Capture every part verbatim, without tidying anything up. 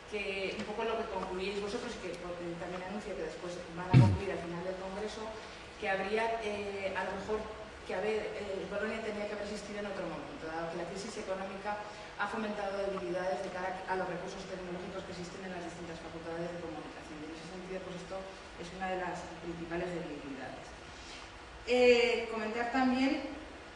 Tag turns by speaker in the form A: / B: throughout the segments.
A: que un poco lo que concluís vosotros y que también anuncio que después van a concluir al final del Congreso, que habría eh, a lo mejor que haber, eh, Bolonia tenía que haber existido en otro momento, dado que la crisis económica ha fomentado debilidades de cara a los recursos tecnológicos que existen en las distintas facultades de comunicación. Y en ese sentido, pues esto es una de las principales debilidades. Eh, comentar también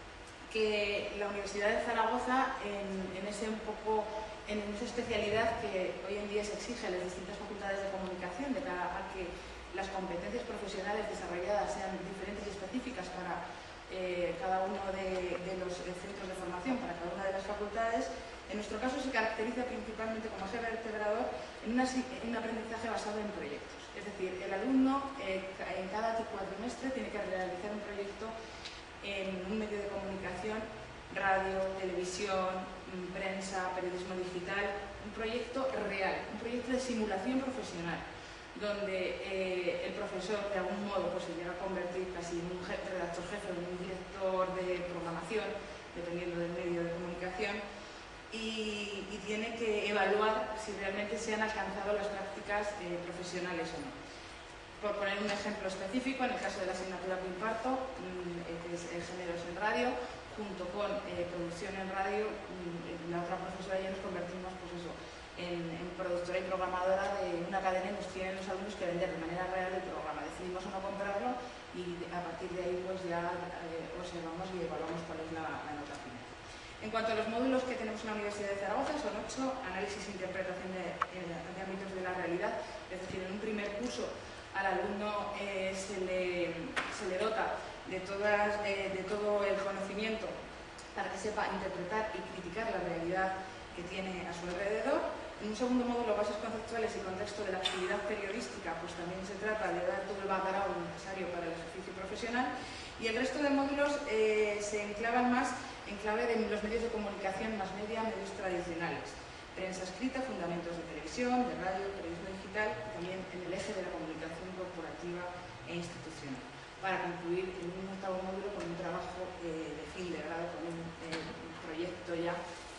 A: que la Universidad de Zaragoza, en, en, ese un poco, en esa especialidad que hoy en día se exige a las distintas facultades de comunicación, de cara a que las competencias profesionales desarrolladas sean diferentes y específicas para eh, cada uno de, de los centros de formación, para cada una de las facultades, en nuestro caso se caracteriza principalmente como eje vertebrador en, una, en un aprendizaje basado en proyectos. Es decir, el alumno eh, en cada cuatrimestre tiene que realizar un proyecto en un medio de comunicación, radio, televisión, prensa, periodismo digital, un proyecto real, un proyecto de simulación profesional, donde eh, el profesor de algún modo pues, se llega a convertir casi en un jefe, redactor jefe o en un director de programación, dependiendo del medio de comunicación, y, y tiene que evaluar si realmente se han alcanzado las prácticas eh, profesionales o no. Por poner un ejemplo específico, en el caso de la asignatura que imparto, mmm, que es eh, Géneros en Radio, junto con eh, Producción en Radio, mmm, la otra profesora y yo nos convertimos pues eso, en, en productora y programadora de una cadena y nos tienen los alumnos que vender de manera real el programa. Decidimos o no comprarlo y a partir de ahí pues ya eh, observamos y evaluamos cuál es la, la nota final. En cuanto a los módulos que tenemos en la Universidad de Zaragoza, son ocho: análisis e interpretación de, de ámbitos de la realidad, es decir, en un primer curso al alumno eh, se, le, se le dota de, todas, eh, de todo el conocimiento para que sepa interpretar y criticar la realidad que tiene a su alrededor. En un segundo módulo, bases conceptuales y contexto de la actividad periodística, pues también se trata de dar todo el background necesario para el ejercicio profesional. Y el resto de módulos eh, se enclavan más en clave de los medios de comunicación, más media, medios tradicionales. Prensa escrita, fundamentos de televisión, de radio, periodismo digital, y también en el eje de la comunicación corporativa e institucional, para concluir en un octavo módulo con un trabajo eh, de fin de grado, con un, eh, un proyecto ya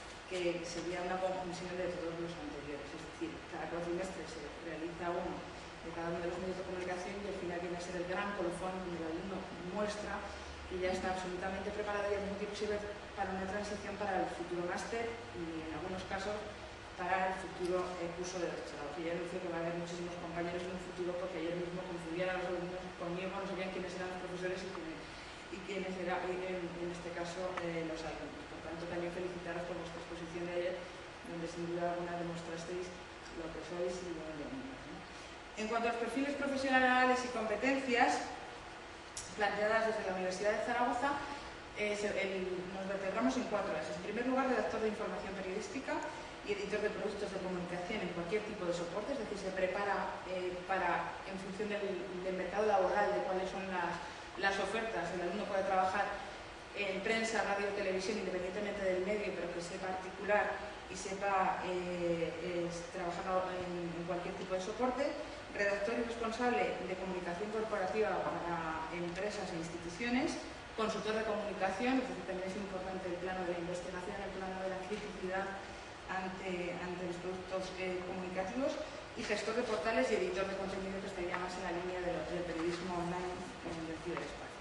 A: que sería una conjunción de todos los anteriores. Es decir, cada cuatrimestre se realiza uno de cada uno de los medios de comunicación y al final viene a ser el gran colofón donde el alumno muestra que ya está absolutamente preparado y al mismo tiempo sirve para una transición para el futuro máster y en algunos casos para el futuro eh, curso de doctorado, que ya anuncio que va a haber muchísimos compañeros en un futuro porque ayer mismo confundían a los alumnos conmigo, no sabían quiénes eran los profesores y quiénes, y quiénes eran en, en este caso eh, los alumnos. Por tanto, también felicitaros por vuestra exposición de ayer, donde sin duda alguna demostrasteis lo que sois y lo que venís, ¿no? En cuanto a los perfiles profesionales y competencias planteadas desde la Universidad de Zaragoza, eh, se, el, nos vertebramos en cuatro ejes. En primer lugar, redactor de información periodística y editor de productos de comunicación en cualquier tipo de soporte, es decir, se prepara eh, para, en función del, del mercado laboral, de cuáles son las, las ofertas, el alumno puede trabajar en prensa, radio, televisión, independientemente del medio, pero que sepa articular y sepa eh, es, trabajar en, en cualquier tipo de soporte. Redactor y responsable de comunicación corporativa para empresas e instituciones, consultor de comunicación, es decir, también es importante el plano de la investigación, el plano de la criticidad ante, ante los productos eh, comunicativos, y gestor de portales y editor de contenido, que estaría más en la línea del, del periodismo online en el ciberespacio.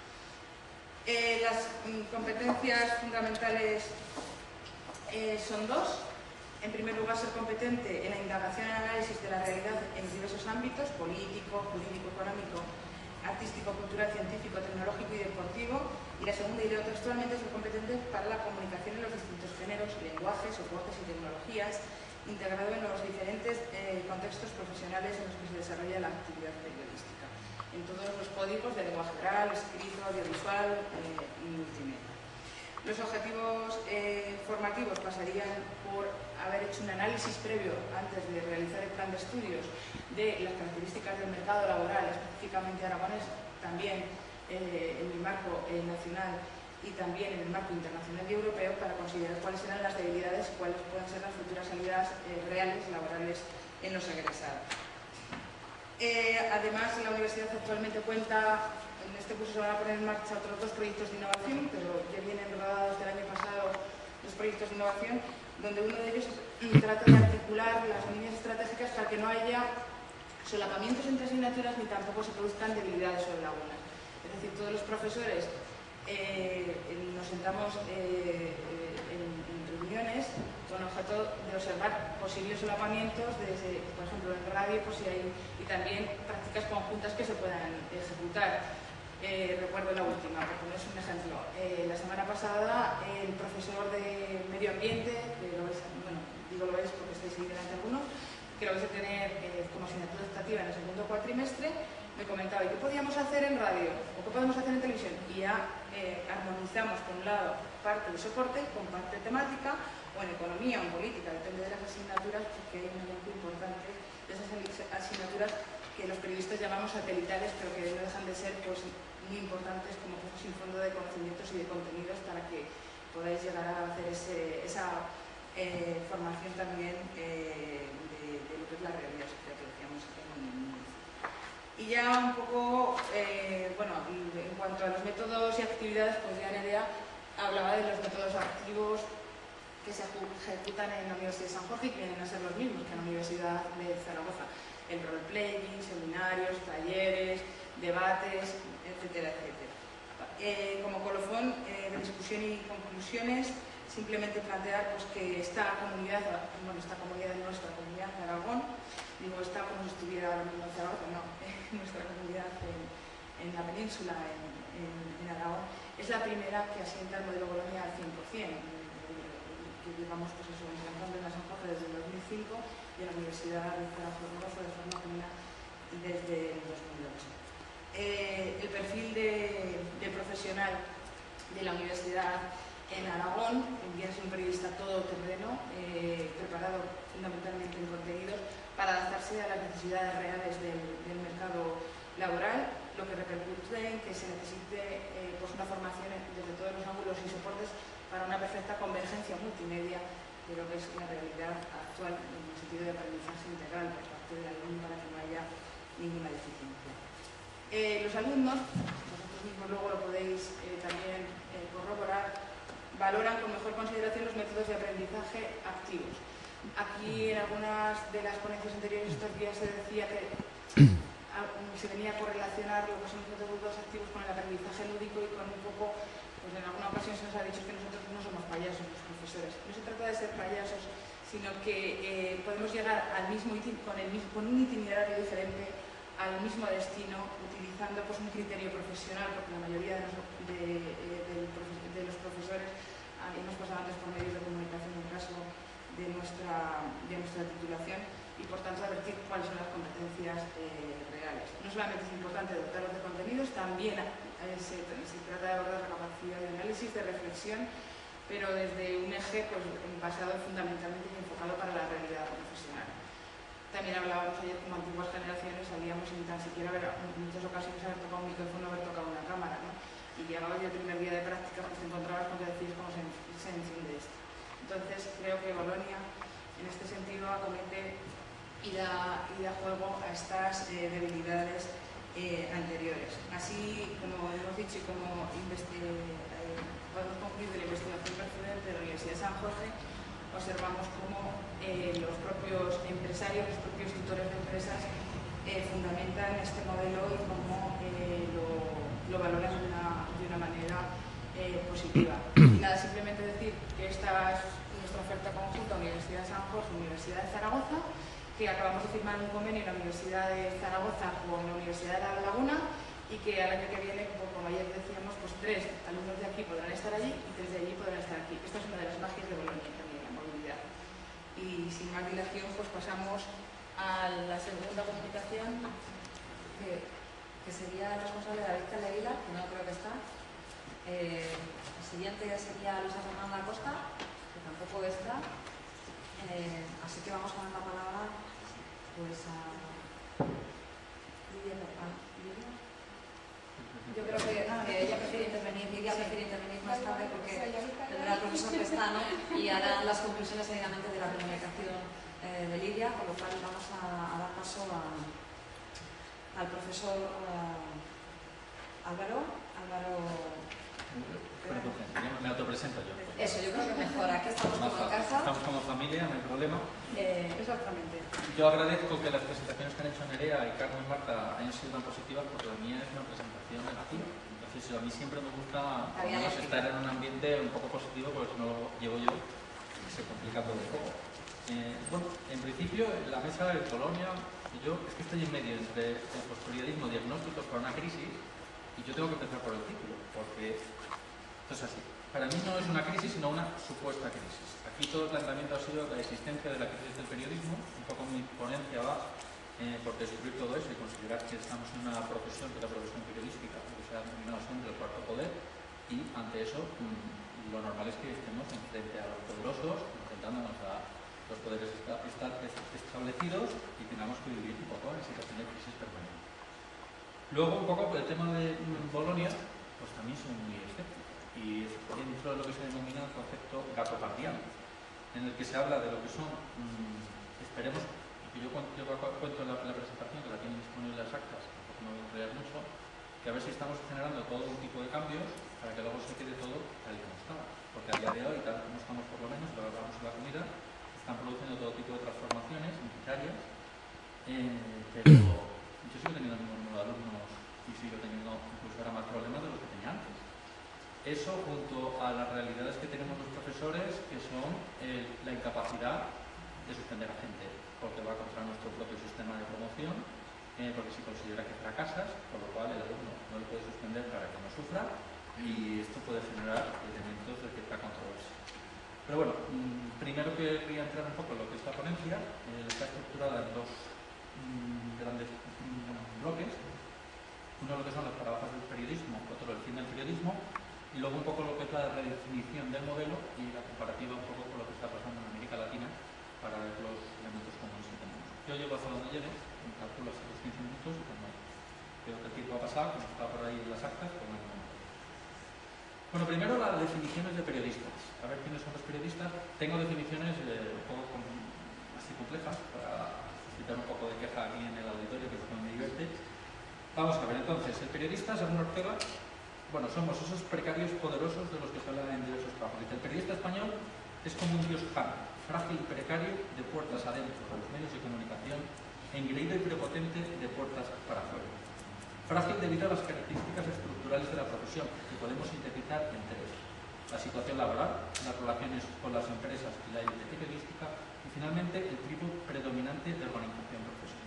A: Eh, las mm, competencias fundamentales eh, son dos. En primer lugar, ser competente en la indagación y análisis de la realidad en diversos ámbitos: político, jurídico, económico, artístico, cultural, científico, tecnológico y deportivo. Y la segunda, y leo textualmente, ser competente para la comunicación en los distintos géneros, lenguajes, soportes y tecnologías, integrado en los diferentes eh, contextos profesionales en los que se desarrolla la actividad periodística, en todos los códigos de lenguaje oral, escrito, audiovisual eh, y multimedia. Los objetivos eh, formativos pasarían por haber hecho un análisis previo, antes de realizar el plan de estudios, de las características del mercado laboral, específicamente aragonés, también eh, en el marco eh, nacional y también en el marco internacional y europeo, para considerar cuáles serán las debilidades y cuáles pueden ser las futuras salidas eh, reales, laborales, en los egresados. Eh, además, la universidad actualmente cuenta, en este curso se van a poner en marcha otros dos proyectos de innovación, pero ya vienen rodados del año pasado dos proyectos de innovación, donde uno de ellos trata de articular las líneas estratégicas para que no haya solapamientos entre asignaturas ni tampoco se produzcan debilidades sobre lagunas. Es decir, todos los profesores eh, nos sentamos eh, en, en reuniones con objeto de observar posibles solapamientos, desde, por ejemplo, en radio, pues si hay, y también prácticas conjuntas que se puedan ejecutar. Eh, recuerdo la última, por poneros un ejemplo. Eh, la semana pasada, el profesor de Medio Ambiente, que lo ves, bueno, digo lo es porque estáis ahí delante algunos, que lo vais a tener eh, como asignatura optativa en el segundo cuatrimestre, me comentaba, ¿y qué podíamos hacer en radio? ¿O qué podemos hacer en televisión? Y ya eh, armonizamos, por un lado, parte de soporte con parte temática, o en economía o en política, depende de las asignaturas, porque hay un elemento importante de esas asignaturas que los periodistas llamamos satelitales, pero que no dejan de ser pues, muy importantes como pozos sin fondo de conocimientos y de contenidos para que podáis llegar a hacer ese, esa eh, formación también eh, de, de lo que es la realidad social que decíamos en el inicio. Y ya un poco, eh, bueno, en cuanto a los métodos y actividades, pues ya Nerea hablaba de los métodos activos que se ejecutan en la Universidad de San Jorge y que vienen a ser los mismos que en la Universidad de Zaragoza. El role-playing, seminarios, talleres, debates, etcétera, etcétera. Eh, como colofón eh, de discusión y conclusiones, simplemente plantear pues, que esta comunidad, bueno, esta comunidad de nuestra comunidad de Aragón, digo esta como si estuviera ahora mismo en Zaragoza, no, nuestra comunidad en, en la península, en, en, en Aragón, es la primera que asienta el modelo Bolonia al cien por cien, que llevamos pues eso, implantando en la San Jorge desde el dos mil cinco y en la Universidad de Zaragoza de forma plena desde el dos mil ocho. Eh, el perfil de, de profesional de la universidad en Aragón viene a ser un periodista todoterreno, eh, preparado fundamentalmente en contenidos para adaptarse a las necesidades reales del, del mercado laboral, lo que repercute en que se necesite eh, pues una formación desde todos los ángulos y soportes para una perfecta convergencia multimedia de lo que es la realidad actual en el sentido de aprendizaje integral por parte del alumno para que no haya ninguna deficiencia. Eh, los alumnos, vosotros mismos luego lo podéis eh, también eh, corroborar, valoran con mejor consideración los métodos de aprendizaje activos. Aquí en algunas de las ponencias anteriores estos días se decía que se venía a correlacionar lo que son los métodos activos con el aprendizaje lúdico y con un poco, pues en alguna ocasión se nos ha dicho que nosotros no somos payasos los profesores. No se trata de ser payasos, sino que eh, podemos llegar al mismo con, el, con un itinerario diferente al mismo destino, utilizando pues, un criterio profesional, porque la mayoría de los, de, de, de los profesores ah, hemos pasado antes por medios de comunicación en el caso de nuestra, de nuestra titulación y por tanto advertir cuáles son las competencias eh, reales. No solamente es importante dotarlos de contenidos, también eh, se, se trata de abordar la capacidad de análisis, de reflexión, pero desde un eje pues, basado fundamentalmente y enfocado para la realidad profesional. También hablábamos ayer como antiguas generaciones, salíamos sin tan siquiera haber, en muchas ocasiones haber tocado un micrófono, haber tocado una cámara, ¿no? Y llegabas ya el primer día de práctica, pues te encontrabas con que decís cómo se, se enciende esto. Entonces, creo que Bolonia, en este sentido, acomete y da, y da juego a estas eh, debilidades eh, anteriores. Así, como hemos dicho y como eh, podemos concluir de la investigación precedente de la Universidad de San Jorge, observamos cómo eh, los propios empresarios, los propios tutores de empresas eh, fundamentan este modelo y cómo eh, lo, lo valoran de una, de una manera eh, positiva. Y nada, simplemente decir que esta es nuestra oferta conjunta Universidad de San Jorge, Universidad de Zaragoza, que acabamos de firmar un convenio en la Universidad de Zaragoza con la Universidad de La Laguna y que al año que viene, como ayer decíamos, pues tres alumnos de aquí podrán estar allí y tres de allí podrán estar aquí. Esta es una de las magias de Bolonia también, la movilidad. Y sin más dilación, pues pasamos a la segunda comunicación,
B: que, que sería el responsable de David Calderila, que no creo que está. Eh, el siguiente sería Luisa Fernanda Costa, que tampoco está. Eh, así que vamos a dar la palabra pues, a Lidia. Lidia. Yo creo que, que ella prefiere intervenir, Lidia prefiere intervenir más tarde porque tendrá el profesor que está, ¿no? Y hará las conclusiones seguidamente de la comunicación eh, de Lidia, con lo cual vamos a, a dar paso a, al profesor uh, Álvaro, Álvaro
C: Me autopresento yo.
B: Eso, yo creo que mejor. Aquí estamos
C: Más
B: como en
C: fácil.
B: casa.
C: Estamos como familia, no hay problema.
B: Eh, exactamente.
C: Yo agradezco que las presentaciones que han hecho Nerea y Carmen y Marta hayan sido tan positivas, porque la mía es una presentación negativa. Entonces, a mí siempre me gusta por lo menos estar en un ambiente un poco positivo, porque si no lo llevo yo, se complica todo un poco. Eh, bueno, en principio, la mesa de Colonia, yo es que estoy en medio entre el postperiodismo, diagnósticos para una crisis, y yo tengo que empezar por el título, porque esto es así. Para mí no es una crisis, sino una supuesta crisis. Aquí todo el planteamiento ha sido la existencia de la crisis del periodismo. Un poco mi ponencia va eh, por descubrir todo eso y considerar que estamos en una profesión, que es la profesión periodística, que se ha denominado siempre el cuarto poder, y ante eso mmm, lo normal es que estemos frente a los poderosos, enfrentándonos a los poderes esta, esta, establecidos y tengamos que vivir un poco en situación de crisis permanente. Luego, un poco por el tema de Bolonia, pues también soy muy escéptico. Y dentro de lo que se denomina el concepto gatopardiano, en el que se habla de lo que son, mmm, esperemos, y que yo, yo cuento en la, la presentación, que la tienen disponible las actas, tampoco me voy a enrollar mucho, que a ver si estamos generando todo un tipo de cambios para que luego se quede todo tal y como estaba. Porque a día de hoy, tal como estamos por lo menos, lo hablamos en la comida, están produciendo todo tipo de transformaciones necesarias, eh, pero yo sigo teniendo el mismo número de alumnos y sigo teniendo incluso ahora más problemas de los que tenía antes. Eso junto a las realidades que tenemos los profesores, que son eh, la incapacidad de suspender a gente, porque va contra nuestro propio sistema de promoción, eh, porque si considera que fracasas, por lo cual el alumno no le puede suspender para que no sufra, y esto puede generar elementos de cierta controversia. Pero bueno, mmm, primero quería entrar un poco en lo que es la ponencia. Eh, está estructurada en dos mmm, grandes mmm, bloques. Uno lo que son las paradojas del periodismo, otro el fin del periodismo, y luego un poco lo que es la redefinición del modelo y la comparativa un poco con lo que está pasando en América Latina para ver los elementos comunes que tenemos. Yo llego hasta donde llegue, me calculo hasta los quince minutos, y cuando veo que el tiempo ha pasado, como está por ahí en las actas, pues no me meto. Bueno, primero las definiciones de periodistas. A ver quiénes son los periodistas. Tengo definiciones eh, un poco con, así complejas para suscitar un poco de queja aquí en el auditorio, que es donde me divierte. Vamos a ver, entonces, el periodista, según Ortega, bueno, somos esos precarios poderosos de los que se habla en diversos trabajos. El periodista español es como un dios Pan, frágil y precario de puertas adentro de los medios de comunicación, engreído y prepotente de puertas para afuera. Frágil debido a las características estructurales de la profesión, que podemos sintetizar en tres: la situación laboral, las relaciones con las empresas y la élite periodística, y finalmente el tipo predominante de organización profesional.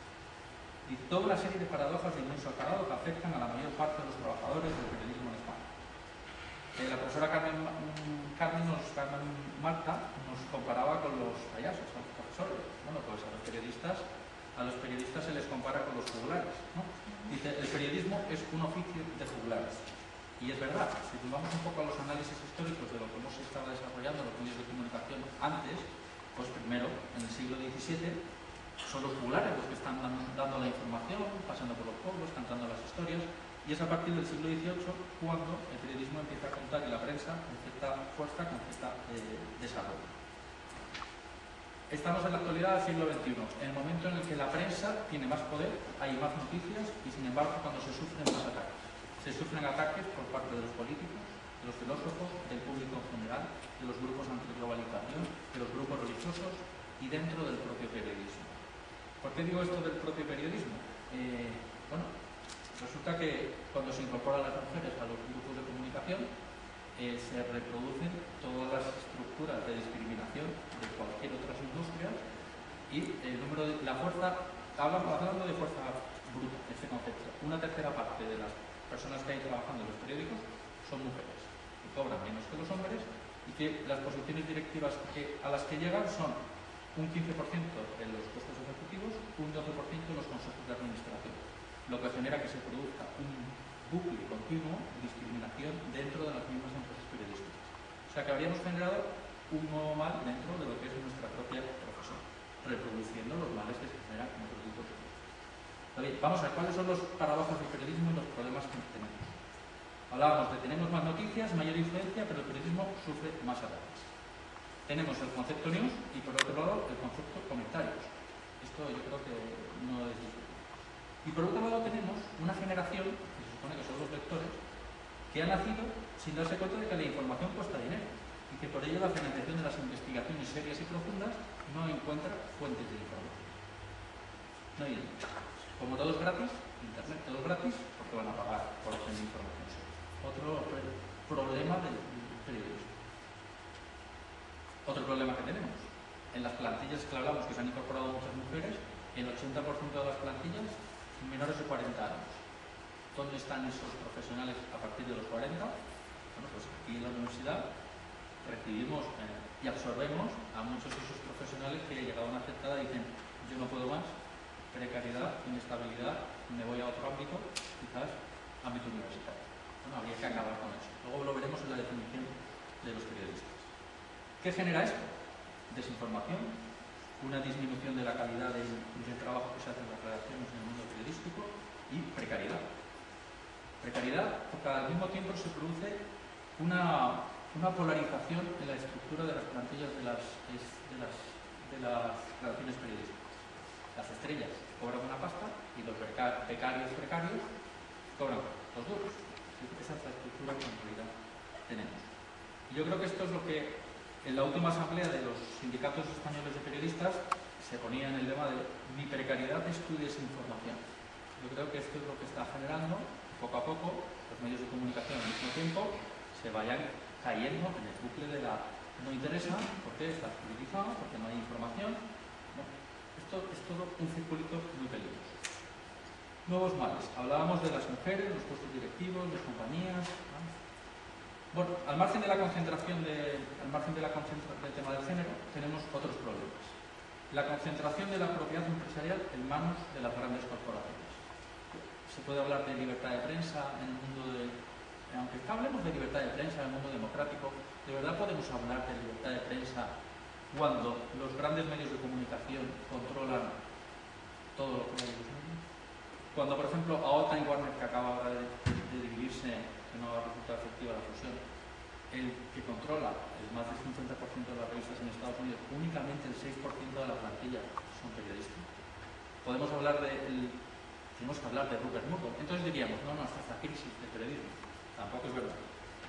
C: Y toda una serie de paradojas de inmenso calado que afectan a la mayor parte de los trabajadores del periodismo en España. Eh, la profesora Carmen, Carmen, nos, Carmen Marta nos comparaba con los payasos, con los profesores. Bueno, pues a los periodistas, a los periodistas se les compara con los juglares, ¿no? Dice, el periodismo es un oficio de juglares. Y es verdad, si vamos un poco a los análisis históricos de lo que hemos estado desarrollando en los medios de comunicación antes, pues primero, en el siglo diecisiete, son los juglares los que están dando la información, pasando por los pueblos, cantando las historias, y es a partir del siglo dieciocho cuando el periodismo empieza a contar y la prensa con cierta fuerza, con cierta eh, desarrollo. Estamos en la actualidad del siglo veintiuno, en el momento en el que la prensa tiene más poder, hay más noticias y sin embargo cuando se sufren más ataques. Se sufren ataques por parte de los políticos, de los filósofos, del público en general, de los grupos antiglobalización, de los grupos religiosos y dentro del propio periodismo. ¿Por qué digo esto del propio periodismo? Eh, bueno, resulta que cuando se incorporan las mujeres a los grupos de comunicación, eh, se reproducen todas las estructuras de discriminación de cualquier otras industrias y el número de la fuerza, hablando, hablando de fuerza bruta, este concepto, una tercera parte de las personas que hay trabajando en los periódicos son mujeres, que cobran menos que los hombres y que las posiciones directivas que, a las que llegan son un quince por ciento en los puestos ejecutivos, un doce por ciento en los consejos de administración, lo que genera que se produzca un bucle continuo de discriminación dentro de las mismas empresas periodísticas. O sea que habríamos generado un nuevo mal dentro de lo que es nuestra propia profesión, reproduciendo los males que se generan en otro tipo de periodismo. Bien, vamos a ver cuáles son los paradojas del periodismo y los problemas que tenemos. Hablábamos de tenemos más noticias, mayor influencia, pero el periodismo sufre más ataques. Tenemos el concepto news y por otro lado el concepto comentarios. Esto yo creo que no es difícil. Y por otro lado tenemos una generación, que se supone que son los lectores, que ha nacido sin darse cuenta de que la información cuesta dinero y que por ello la financiación de las investigaciones serias y profundas no encuentra fuentes de información. No hay dinero. Como todo es gratis, internet todo es gratis, porque van a pagar por obtener información seria. Otro problema del periodismo. Otro problema que tenemos. En las plantillas que hablamos, que se han incorporado muchas mujeres, el ochenta por ciento de las plantillas son menores de cuarenta años. ¿Dónde están esos profesionales a partir de los cuarenta? Bueno, pues aquí en la universidad recibimos eh, y absorbemos a muchos de esos profesionales que llegaban a aceptar y dicen, yo no puedo más, precariedad, inestabilidad, me voy a otro ámbito, quizás ámbito universitario. Bueno, habría que acabar con eso. Luego lo veremos en la definición de los periodistas. ¿Qué genera esto? Desinformación, una disminución de la calidad del, del trabajo que se hace en las redacciones en el mundo periodístico y precariedad. Precariedad porque al mismo tiempo se produce una, una polarización en la estructura de las plantillas de las, de las, de las redacciones periodísticas. Las estrellas cobran una pasta y los becarios precarios cobran los duros. Esa es la estructura que en realidad tenemos. Y yo creo que esto es lo que en la última asamblea de los sindicatos españoles de periodistas se ponía en el lema de mi precariedad es tu desinformación. Yo creo que esto es lo que está generando poco a poco los medios de comunicación al mismo tiempo se vayan cayendo en el bucle de la no interesa porque está politizado, porque no hay información. ¿No? Esto es todo un circulito muy peligroso. Nuevos males. Hablábamos de las mujeres, los puestos directivos, las compañías. ¿No? Bueno, al margen de la concentración de, al margen de la concentra, del tema del género, tenemos otros problemas. La concentración de la propiedad empresarial en manos de las grandes corporaciones. Se puede hablar de libertad de prensa en el mundo de... Aunque hablemos de libertad de prensa en el mundo democrático, ¿de verdad podemos hablar de libertad de prensa cuando los grandes medios de comunicación controlan todo lo que hay en los medios? Cuando, por ejemplo, a O T A y Warner, que acaba ahora de, de, de dividirse, que no ha resultado efectiva la fusión, el que controla el más del cincuenta por ciento de las revistas en Estados Unidos, únicamente el seis por ciento de la plantilla son periodistas. Podemos hablar de... El, tenemos que hablar de Rupert Murdoch. Entonces diríamos, no, no, esta crisis de periodismo. Tampoco es verdad.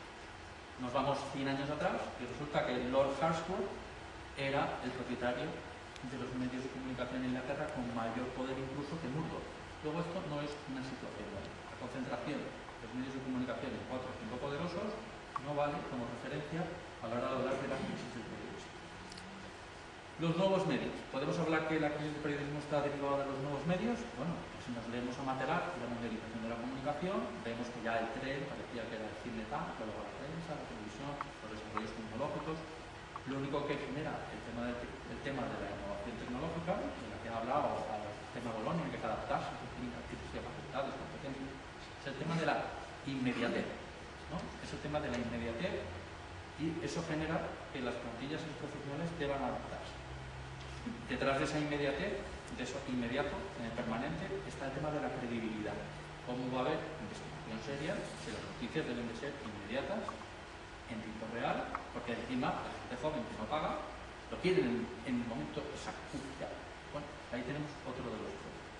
C: Nos vamos cien años atrás y resulta que Lord Hartsworth era el propietario de los medios de comunicación en Inglaterra con mayor poder incluso que Murdoch. Luego esto no es una situación buena. La concentración de los medios de comunicación en cuatro o cinco poderosos no vale como referencia a la hora de hablar de la crisis del periodismo. Los nuevos medios. ¿Podemos hablar que la crisis del periodismo está derivada de los nuevos medios? Bueno, si nos leemos a Matelar y la mundialización de la comunicación, vemos que ya el tren parecía que era el cine tal, luego la prensa, la televisión, los desarrollos tecnológicos. Lo único que genera el tema de, el tema de la innovación tecnológica, de la que ha hablado al tema Bolonia, que hay que adaptarse, que tiene artificial facultades, competencias, es el tema de la inmediatez, ¿no? Es el tema de la inmediatez y eso genera que las plantillas y los profesionales deban adaptarse. Detrás de esa inmediatez, de eso inmediato, en el permanente, está el tema de la credibilidad. ¿Cómo va a haber investigación seria si las noticias deben de ser inmediatas, en tiempo real? Porque encima la gente joven que no paga lo quieren en, en el momento exacto. Ya. Bueno, ahí tenemos otro de los problemas.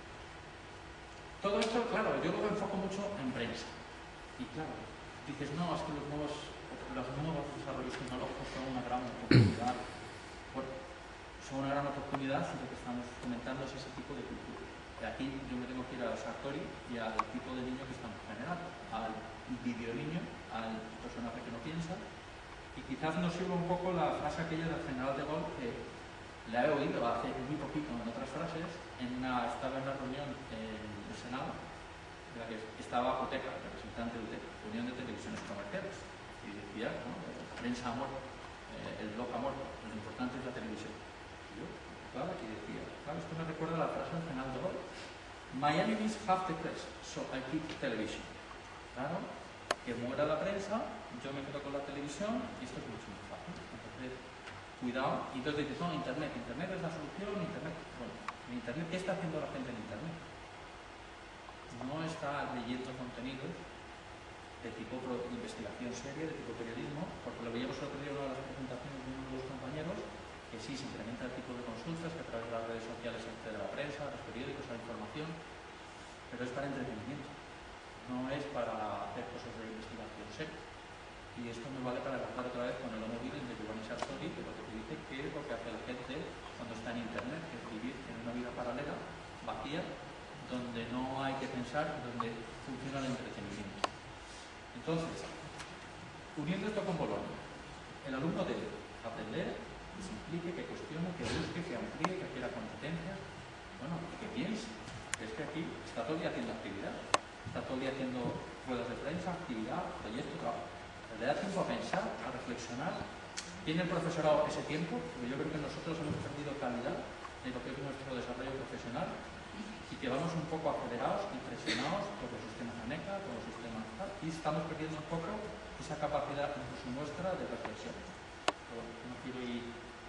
C: Todo esto, claro, yo lo enfoco mucho en prensa. Y claro, dices, no, es que los nuevos, los nuevos desarrollos tecnológicos son una gran oportunidad. Bueno, son una gran oportunidad si lo que estamos comentando es ese tipo de cultura. Y aquí yo me tengo que ir al Sartori y al tipo de niño que estamos generando, al video niño, al personaje que no piensa. Y quizás nos sirva un poco la frase aquella del general de Gaulle, que la he oído hace muy poquito en otras frases, en una, estaba en una reunión en el Senado, en la que estaba UTECA, el representante de UTECA, Unión de Televisiones Comerciales, y decía, ¿no?, la prensa ha muerto, eh, el blog ha muerto, lo importante es la televisión. Y yo, claro, aquí decía, claro, esto me recuerda a la frase del general de Gaulle, my enemies have the press, so I keep television. Claro, que muera la prensa, yo me quedo con la televisión y esto es mucho más fácil. Entonces, cuidado. Y entonces dices, no, Internet, Internet es la solución, Internet. Bueno, en Internet, ¿qué está haciendo la gente en Internet? No está leyendo contenidos de tipo de investigación seria, de tipo periodismo, porque lo veíamos el otro día en una de las presentaciones de uno de los compañeros, que sí, se incrementa el tipo de consultas, que a través de las redes sociales se accede a la prensa, a los periódicos, a la información, pero es para entretenimiento. No es para hacer cosas de investigación seria. Y esto me vale para enlazar otra vez con el Homo Videns de Giovanni Sartori, que lo que te dice que es lo que hace la gente cuando está en Internet, que es vivir en una vida paralela, vacía, donde no hay que pensar, donde funciona el entretenimiento. Entonces, uniendo esto con Bolonia, el alumno debe aprender, que se implique, que cuestione, que busque, que amplíe, que adquiera competencias, bueno, y que piense. Es que aquí está todo el día haciendo actividad, está todo el día haciendo ruedas de prensa, actividad, proyecto, trabajo. Le da tiempo a pensar, a reflexionar. ¿Tiene el profesorado ese tiempo? Porque yo creo que nosotros hemos perdido calidad en lo que es nuestro desarrollo profesional y que vamos un poco acelerados y presionados por los sistemas ANECA, por los sistemas tal, y estamos perdiendo un poco esa capacidad incluso nuestra de reflexión. Pero bueno, no quiero ir...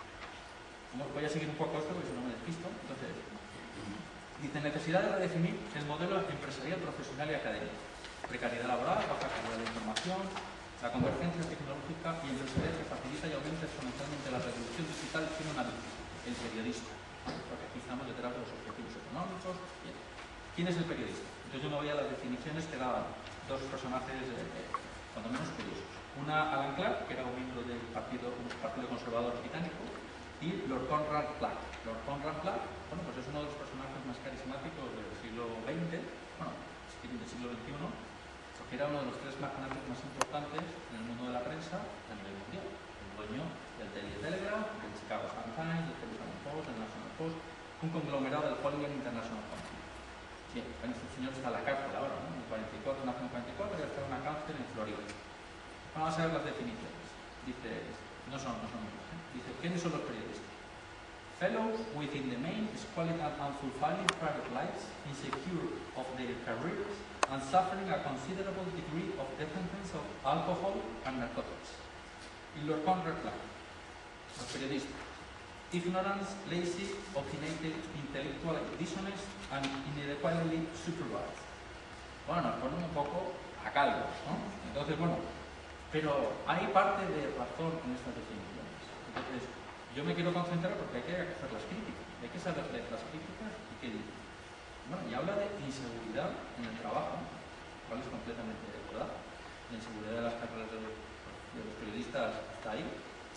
C: Voy a seguir un poco esto porque si no me despisto. Entonces, dice necesidad de redefinir el modelo empresarial, profesional y académico. Precariedad laboral, baja calidad de información, la convergencia tecnológica y empresarial que facilita y aumenta exponencialmente la revolución digital tiene una víctima, el periodista. Porque aquí estamos detrás de los objetivos económicos. Bien. ¿Quién es el periodista? Entonces yo me voy a las definiciones que daban dos personajes, eh, cuando menos curiosos. Una, Alan Clark, que era un miembro del Partido, un partido Conservador británico, y Lord Conrad Clark. Lord Conrad Clark, bueno, pues es uno de los personajes más carismáticos del siglo veinte, bueno, si quieren del siglo veintiuno, porque era uno de los tres magnates más importantes en el mundo de la prensa a nivel mundial. El dueño del Daily Telegraph, del Chicago Sun-Times, del Jerusalem Post, del National Post, un conglomerado del Hollywood International Company. Bien, bueno, este señor está en la cárcel ahora, ¿no? En el cuarenta y cuatro, nació en el cuarenta y cuatro y está en una cárcel en Florida. Vamos a ver las definiciones. Dice, no son, no son muchas, ¿eh? Dice, ¿quiénes son los periodistas? Fellows within the main squalid and unfulfilling private lives, insecure of their careers, and suffering a considerable degree of dependence of alcohol and narcotics. Y Lord Conrad Clark, los periodistas. Ignorance, lazy, opinionated, intellectual dishonest, and inadequately supervised. Bueno, nos ponen un poco a caldo, ¿no? Entonces, bueno, pero hay parte de razón en estas definiciones. Entonces, yo me quiero concentrar porque hay que hacer las críticas, hay que saber leer las críticas y qué dice. Bueno, y habla de inseguridad en el trabajo, cual es completamente verdad. La inseguridad de las carreras de los, de los periodistas está ahí.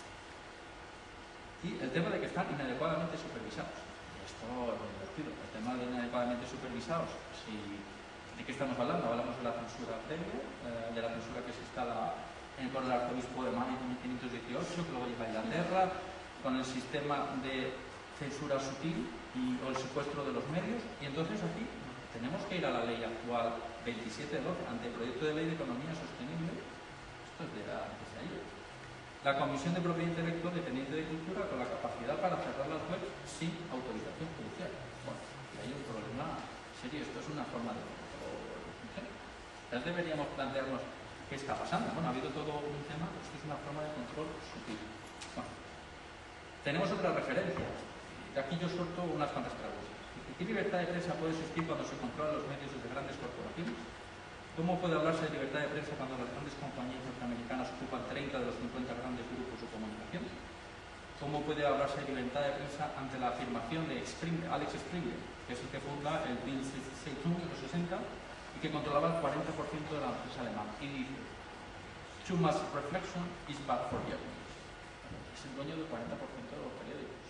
C: Y el tema de que están inadecuadamente supervisados. Esto es muy divertido. El tema de inadecuadamente supervisados, si, ¿de qué estamos hablando? Hablamos de la censura previa, eh, de la censura que se instala en, con el arzobispo de Mayo en mil quinientos dieciocho, que luego llega a Inglaterra, con el sistema de censura sutil y, o el secuestro de los medios, y entonces aquí tenemos que ir a la ley actual veintisiete doce, ante el proyecto de ley de economía sostenible. Esto es de la que se ha ido. La Comisión de Propiedad Intelectual dependiente de Cultura con la capacidad para cerrar las webs sin autorización judicial. Bueno, hay un problema serio, esto es una forma de control. Entonces deberíamos plantearnos qué está pasando. Bueno, ha habido todo un tema, esto es una forma de control sutil. Bueno, tenemos otras referencias. De aquí yo suelto unas cuantas preguntas. ¿Qué libertad de prensa puede existir cuando se controlan los medios desde grandes corporaciones? ¿Cómo puede hablarse de libertad de prensa cuando las grandes compañías norteamericanas ocupan treinta de los cincuenta grandes grupos de comunicación? ¿Cómo puede hablarse de libertad de prensa ante la afirmación de Springer, Alex Springer, que es el que funda el Bild Zeitung en los sesenta y que controlaba el cuarenta por ciento de la empresa alemana? Y dice, too much reflection is bad for journalists. Es el dueño del cuarenta por ciento de los periódicos.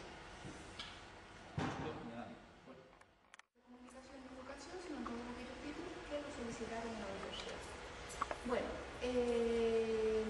C: Esto me da miedo. Bueno.
A: Comunicación y educación, sino en todos aquellos títulos que lo solicitaron en la universidad. Bueno, eh,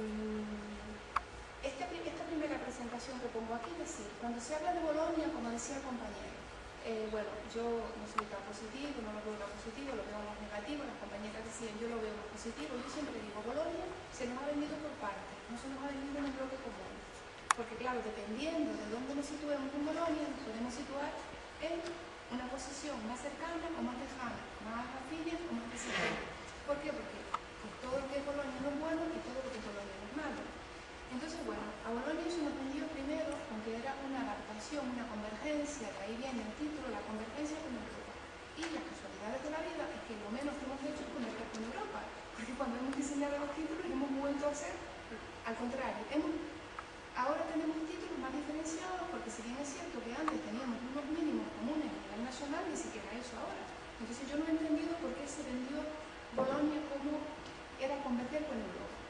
A: esta, esta primera presentación que pongo aquí, es decir, cuando se habla de Bolonia, como decía el compañero, eh, bueno, yo no soy tan positivo, no lo veo tan positivo, lo veo más negativo, las compañeras decían, yo lo veo más positivo, yo siempre digo, Bolonia se nos ha vendido por partes, no se nos ha vendido en un bloque común, porque claro, dependiendo de dónde nos situemos en Bolonia, nos podemos situar en una posición más cercana o más lejana, más afines o más desafiante. ¿Por qué? Porque pues, todo lo que es Bolonia no es bueno y todo lo que es Bolonia no es malo. Entonces, bueno, a Bolonia se nos vendió primero, aunque era una adaptación, una convergencia, de ahí viene el título, la convergencia con Europa. Y las casualidades de la vida es que lo menos que hemos hecho es converger con Europa, porque cuando hemos diseñado los títulos hemos vuelto a hacer al contrario. Hemos, ahora tenemos títulos más diferenciados, porque si bien es cierto que antes teníamos unos mínimos comunes a nivel nacional, ni siquiera eso ahora. Entonces yo no he entendido por qué se vendió Bolonia como era converger con Europa.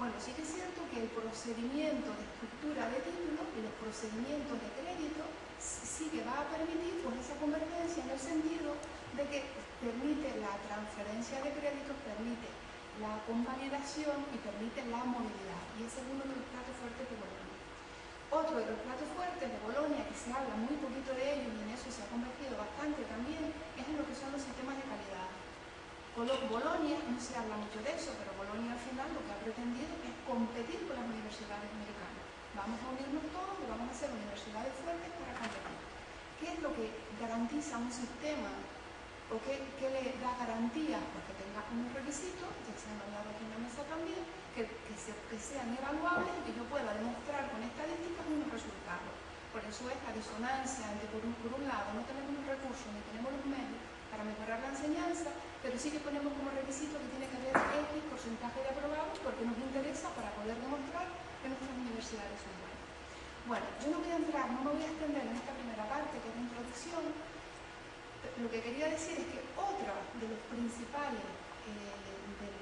D: Bueno, sí que es cierto que el procedimiento de estructura de título y los procedimientos de crédito sí que va a permitir pues, esa convergencia en el sentido de que permite la transferencia de créditos, permite la convalidación y permite la movilidad. Y ese es uno de los platos fuertes de Bolonia. Otro de los platos fuertes de Bolonia, que se habla muy poquito de ellos y en eso se ha convertido bastante también, es en lo que son los sistemas de calidad. Bolonia, no se habla mucho de eso, pero Bolonia al final lo que ha pretendido es competir con las universidades americanas. Vamos a unirnos todos y vamos a hacer universidades fuertes para competir. ¿Qué es lo que garantiza un sistema o qué, qué le da garantía? Porque tenga unos requisitos, ya se han hablado aquí en la mesa también, que, que, se, que sean evaluables y que yo pueda demostrar con estadísticas unos resultados. Por eso es la disonancia entre, por un, por un lado, no tenemos los recursos ni tenemos los medios para mejorar la enseñanza, pero sí que ponemos como requisito que tiene que haber X porcentaje de aprobados porque nos interesa para poder demostrar que nuestras universidades son buenas. Bueno, yo no voy a entrar, no me voy a extender en esta primera parte que es la introducción. Lo que quería decir es que otro de los principales eh, del,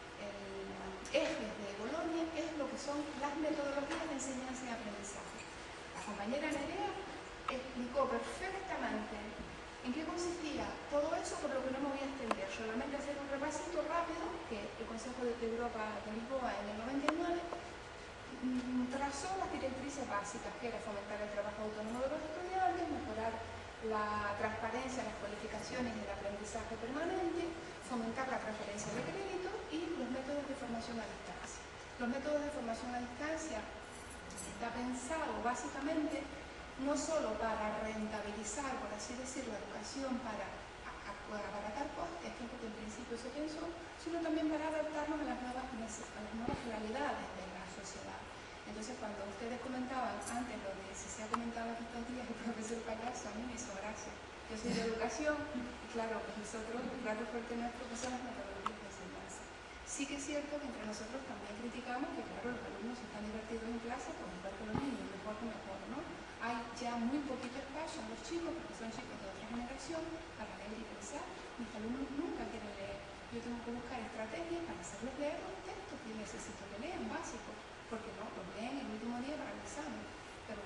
D: el, ejes de Bolonia es lo que son las metodologías de enseñanza y aprendizaje. La compañera Nerea explicó perfectamente ¿en qué consistía todo eso? Por lo que no me voy a extender, solamente hacer un repasito rápido que el Consejo de Europa de Lisboa en el noventa y nueve mmm, trazó las directrices básicas, que era fomentar el trabajo autónomo de los estudiantes, mejorar la transparencia, las cualificaciones y el aprendizaje permanente, fomentar la transferencia de crédito y los métodos de formación a distancia. Los métodos de formación a distancia está pensado básicamente no solo para rentabilizar, por así decirlo, la educación para abaratar costes, que es lo que en principio se pensó, sino también para adaptarnos a las nuevas, a las nuevas realidades de la sociedad. Entonces, cuando ustedes comentaban antes lo de si se ha comentado aquí estos días el profesor Payaso, a mí me hizo gracia. Yo soy de educación y claro, pues nosotros, el plato fuerte nuestro pues son las metodologías de enseñanza. Sí que es cierto que entre nosotros también criticamos que, claro, los alumnos están divertidos en clase, pues igual que los niños, mejor que mejor, ¿no? Hay ya muy poquito espacio en los chicos, porque son chicos de otra generación, para leer y pensar. Mis alumnos nunca quieren leer. Yo tengo que buscar estrategias para hacerles leer los textos que necesito que lean, básicos, porque no, los leen el último día para el examen. Pero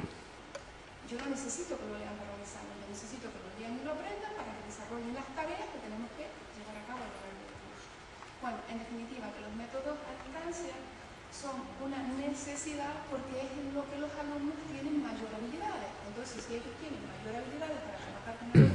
D: yo no necesito que lo lean para un examen, yo necesito que lo lean y lo aprendan para que desarrollen las tareas que tenemos que llevar a cabo a lo largo del curso. Bueno, en definitiva, que los métodos a distancia son una necesidad porque es en lo que los alumnos tienen mayor habilidades. Entonces, si ellos tienen mayor habilidades para trabajar con el